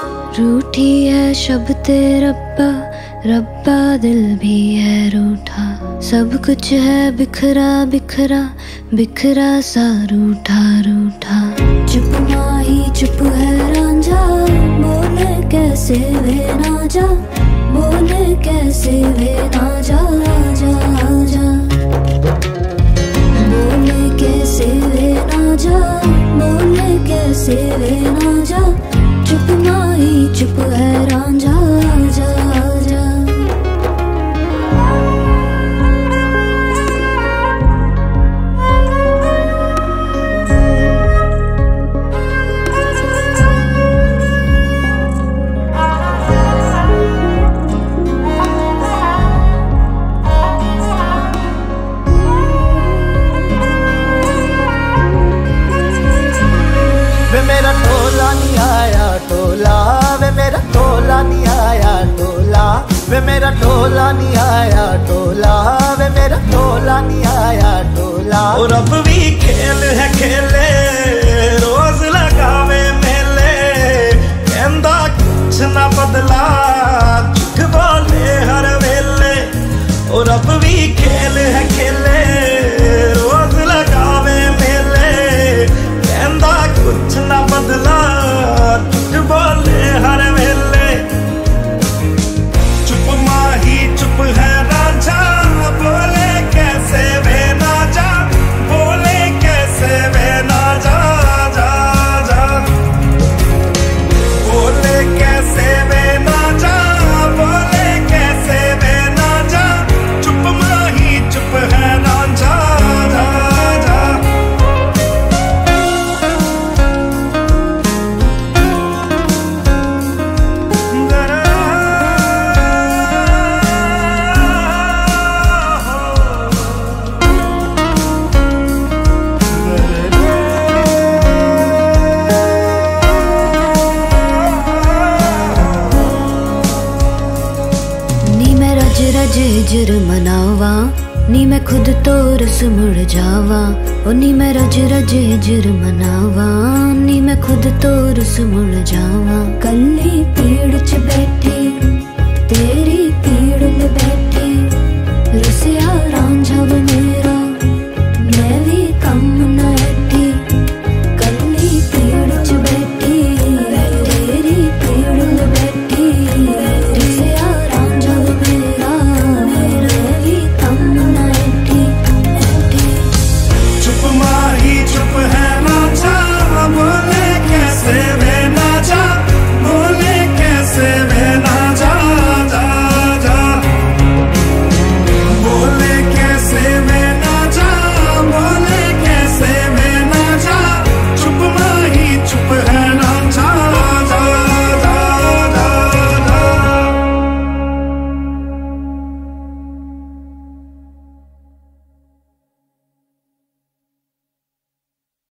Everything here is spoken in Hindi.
रूठी है शब्द रब्बा, रब्बा दिल भी है रूठा। सब कुछ है बिखरा बिखरा, बिखरा सा रूठा रूठा। चुप माही चुप है रांझा, बोले कैसे वे ना जा, बोले कैसे वे ना जा, आजा आजा। बोले कैसे वे ना जा, बोले कैसे वे ना जा। चुप माही चुप है रांझा, आजा आजा। वे मेरा टोला नहीं आया टोला, वे मेरा टोला नहीं आया टोला, वे मेरा टोला नहीं आया टोला, वे मेरा टोला नहीं आया टोला। और अब भी खेल है खेले, रोज लगावे मेले, कहंदा कुछ ना बदला, झूठ बोले हर वेले। और अब भी खेल है खेले, रोज लगावे मेले, कहंदा कुछ ना बदला, झूठ बोले हर वेले। चुप माही चुप है रांझा, बोले कैसे वे ना जा, बोले कैसे वे ना जा, जा जा। बोले कैसे वे ना जा, बोले कैसे वे ना जा। चुप माही चुप है रांझा, जा जा। नी मैं रज रज हिजर मनावा, नी मैं खुद तो रस मुड़ जावा। ओ नी मैं रज रज हिजर मनावा, नी मैं खुद तो रस मुड़ जावा। कल्ली